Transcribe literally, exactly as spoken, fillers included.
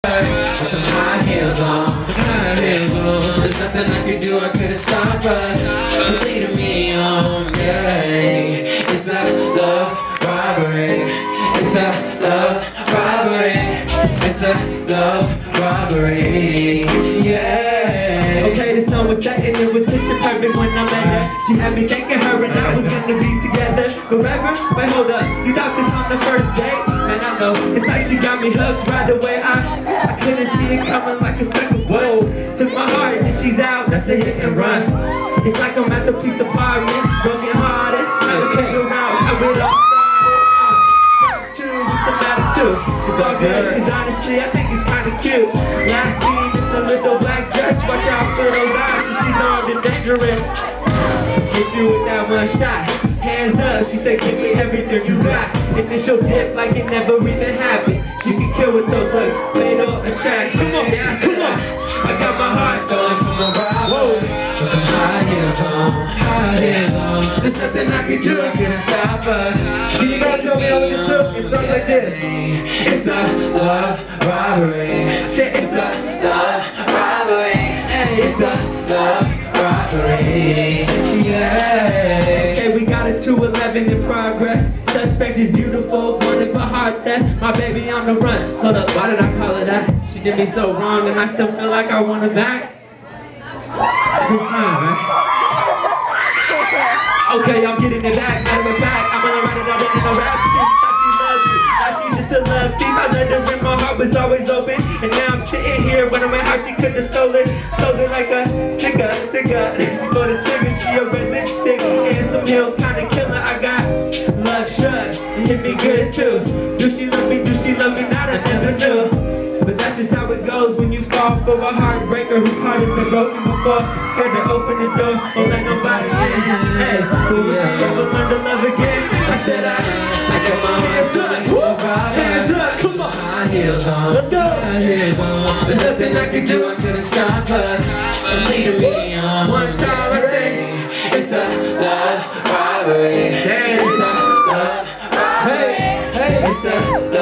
With some high heels on, high heels on. There's nothing I could do, I couldn't stop us from leading me on. Yeah, it's a love robbery. It's a love robbery. It's a love robbery. Yeah. Okay, the sun was setting, it was picture perfect when I met her. She had me thinking her and I was gonna be together forever. Wait, hold up, you thought this on the first date? Man, I know, it's like she got me hooked right away. I, I couldn't see it coming like a second whoa. Took my heart and she's out, that's a hit and run. It's like I'm at the police department, broken hearted. I can't go around, I will all started. Two, just a matter two. It's all good, cause honestly I think it's kinda cute. Last scene in the little black dress, watch out for those eyes, cause she's armed and dangerous. Hit you with that one shot, hands up, she said give me everything you got. Initial dip like it never even happened. She can kill with those looks, fatal attraction. Come on, Yeah, I said I, I got my heart stolen from a robber. With some high heels on, high heels on. There's nothing I could do, I couldn't stop us. Can you guys help me out with this hook? It sounds like this. It's a love robbery. It's a love robbery. It's a love robbery. Yeah. Okay, we got a two eleven in progress. Suspect is beautiful, wanted for heart theft. My baby on the run. Hold up, why did I call her that? She did me so wrong and I still feel like I want her back. Good time, right? Okay, I'm getting it back. Matter of fact, I'm gonna write it out in a rap sheet. Thought she loved you, now she just a love thief. I let her in, my heart was always open. And now I'm sitting here wondering how she could have stolen. Stole it like a sticker, sticker. She bought a trigger, she a red lipstick. And some heels kinda killer. I got love shut, it hit me good too. Do she love me, do she love me not? I never knew. But that's just how it goes when you fall for a heartbreaker whose heart has been broken before. Scared to open the door, won't let nobody in. Hey, but will she ever learn to love again? I said I, I got my heart stolen from a robber. Hands up, come on. High heels on, Let's go. high heels on. There's nothing I could do, I couldn't stop us from leading me on. One time I say, it's a love robbery. It's a love robbery. It's a